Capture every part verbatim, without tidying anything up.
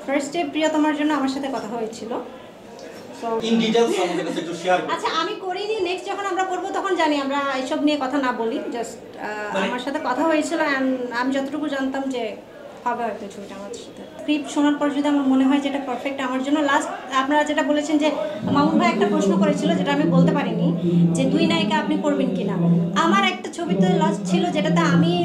First day প্রিয়তমার জন্য আমার সাথে কথা হয়েছিল। সো ইন ডিটেইলস আমাদের কাছে একটু শেয়ার করুন। আচ্ছা আমি করিনি, নেক্সট যখন আমরা করব তখন জানি আমরা এসব নিয়ে কথা না বলি, জাস্ট আমার সাথে কথা হয়েছিল এন্ড আমি যতটুকু জানতাম যে হবে হয়তো ছবিটা আমার সাথে। স্ক্রিপ্ট শোনার পর যদি আমার মনে হয় যেটা পারফেক্ট আমার জন্য, লাস্ট আপনারা যেটা বলেছেন যে মামুন ভাই একটা প্রশ্ন করেছিল যেটা আমি বলতে পারিনি যে দুই নায়িকা আপনি করবেন কিনা। আমার একটা ছবিতে লাস্ট ছিল যেটাতে আমি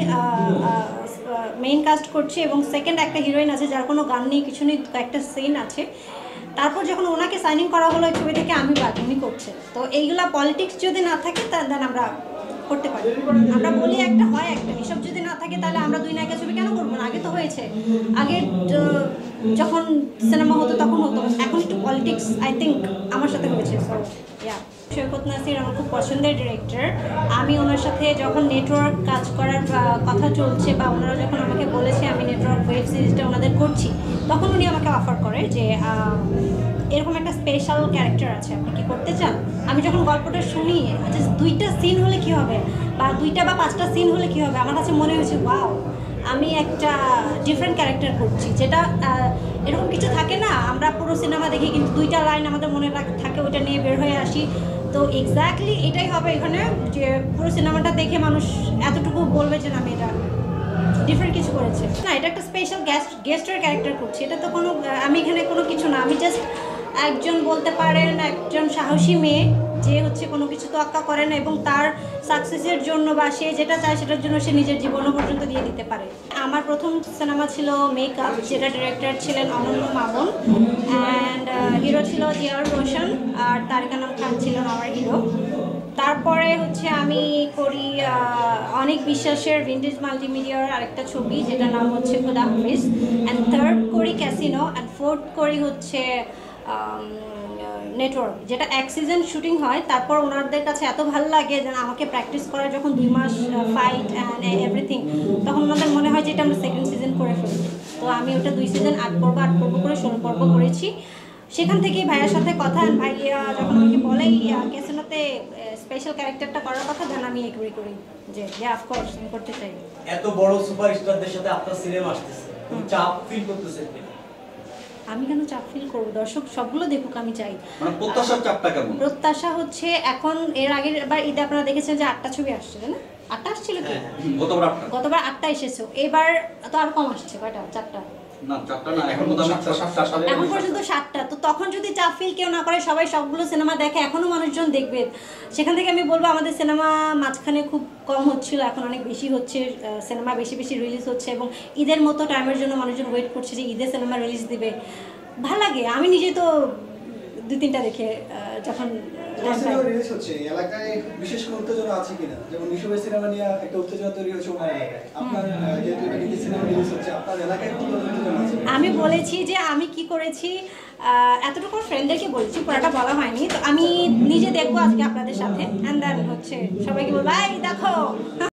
মেইন কাস্ট করছি এবং সেকেন্ড একটা হিরোইন আছে যার কোনো গান নেই কিছু নেই, একটা সিন আছে। তারপর যখন ওনাকে সাইনিং করা হলো ওই ছবি থেকে আমি বাদ, উনি করছে। তো এইগুলা পলিটিক্স যদি না থাকে দেন আমরা করতে পারি, আমরা বলি একটা হয় একটা, এসব যদি না থাকে তাহলে আমরা দুই নায়িকা ছবি কেন করবো না? আগে তো হয়েছে, আগে যখন সিনেমা হতো তখন হতো, এখন একটু পলিটিক্স আই থিঙ্ক আমার সাথে হয়েছে। সো ইয়া, সৈকত নাসির আমার খুব পছন্দের ডিরেক্টর। আমি ওনার সাথে যখন নেটওয়ার্ক কাজ করার কথা চলছে বা ওনারা যখন আমাকে বলেছে আমি নেটওয়ার্ক ওয়েব সিরিজটা ওনাদের করছি, তখন উনি আমাকে অফার করে যে এরকম একটা স্পেশাল ক্যারেক্টার আছে, আপনি কি করতে চান? আমি যখন গল্পটা শুনি জাস্ট দুইটা সিন হলে কী হবে বা দুইটা বা পাঁচটা সিন হলে কী হবে, আমার কাছে মনে হয়েছে ওয়াও আমি একটা ডিফারেন্ট ক্যারেক্টার করছি। যেটা এরকম কিছু থাকে না, আমরা পুরো সিনেমা দেখি কিন্তু দুইটা লাইন আমাদের মনে থাকে, ওইটা নিয়ে বের হয়ে আসি। তো এক্স্যাক্টলি এটাই হবে এখানে, যে পুরো সিনেমাটা দেখে মানুষ এতটুকু বলবে যে আমি এটা ডিফারেন্ট কিছু করেছে। না, এটা একটা স্পেশাল গেস্ট গেস্টের ক্যারেক্টার করছি, এটা তো কোনো আমি এখানে কোনো কিছু না, আমি জাস্ট একজন বলতে পারেন একজন সাহসী মেয়ে যে হচ্ছে কোনো কিছু তোয়াক্কা করে না এবং তার সাকসেসের জন্য বা সে যেটা চায় সেটার জন্য সে নিজের জীবনও পর্যন্ত দিয়ে দিতে পারে। আমার প্রথম সিনেমা ছিল মেকআপ, যেটা ডিরেক্টর ছিলেন অনন্য মামুন অ্যান্ড হিরো ছিল জিয়াউর রোশন আর তারিক আনাম খান ছিলেন আমার হিরো। তারপরে হচ্ছে আমি করি অনেক বিশ্বাসের ভিন্টেজ মাল্টিমিডিয়ার আরেকটা ছবি যেটার নাম হচ্ছে খুদা হাফিজ, অ্যান্ড থার্ড করি ক্যাসিনো, অ্যান্ড ফোর্থ করি হচ্ছে নেটওয়ার্ক, যেটা এক সিজন শুটিং হয়। তারপর ওনাদের কাছে এত ভালো লাগে যে আমাকে প্র্যাকটিস করার যখন দুই মাস ফাইট অ্যান্ড এভরিথিং, তখন ওনাদের মনে হয় যে এটা আমরা সেকেন্ড সিজন করে ফেলবো। তো আমি ওটা দুই সিজন আট পর্ব আট পর্ব করে ষোলো পর্ব করেছি। সেখান থেকেই ভাইয়ের সাথে কথা, ভাইয়া যখন আমাকে বলে ক্যাসিনোতে স্পেশাল ক্যারেক্টারটা করার কথা, দেন আমি এগ্রি করি যে হ্যাঁ অফকোর্স আমি করতে চাই। এত বড় সুপারস্টারদের সাথে আপনার সিনেমা আসতেছে, চাপ ফিল করতেছেন? আমি কেন চাপ ফিল করবো? দর্শক সবগুলো দেখুক, আমি চাই। মানে প্রত্যাশার চাপটা কেমন? প্রত্যাশা হচ্ছে এখন এর আগের বার ঈদে আপনারা দেখেছেন যে আটটা ছবি আসছে না? আটটা আসছিল কি? গতবার আটটা গতবার আটটা এসেছে, এবার তো আর কম আসছে, কয়টা? চারটা না, চারটা না, এখন এখন পর্যন্ত সাতটা। তো তখন যদি চাপ ফিল কেউ না করে, সবাই সবগুলো সিনেমা দেখে, এখনো মানুষজন দেখবে। সেখান থেকে আমি বলবো আমাদের সিনেমা মাঝখানে খুব কম হচ্ছিল, এখন অনেক বেশি হচ্ছে, সিনেমা বেশি বেশি রিলিজ হচ্ছে এবং ঈদের মতো টাইমের জন্য মানুষজন ওয়েট করছে যে ঈদে সিনেমা রিলিজ দিবে। ভালো লাগে, আমি নিজে তো দুই তিনটা দেখে যখন সিনেমা রিলিজ হচ্ছে এলাকায় বিশেষ কোনো উত্তেজনা আছে কিনা? যেমন মিশুবের সিনেমা নিয়ে একটা উত্তেজনা তৈরি হয়েছে ওনার এলাকায়, আপনার যেহেতু এটা নিয়ে সিনেমা রিলিজ হচ্ছে আপনার এলাকায় কি উত্তেজনা আছে? আমি বলেছি যে আমি কি করেছি এতটুকু ফ্রেন্ডদেরকে বলেছি, পুরোটা বলা হয়নি। তো আমি নিজে দেখবো আজকে আপনাদের সাথে, অ্যান্ড দেন হচ্ছে সবাইকে বলবো এই দেখো।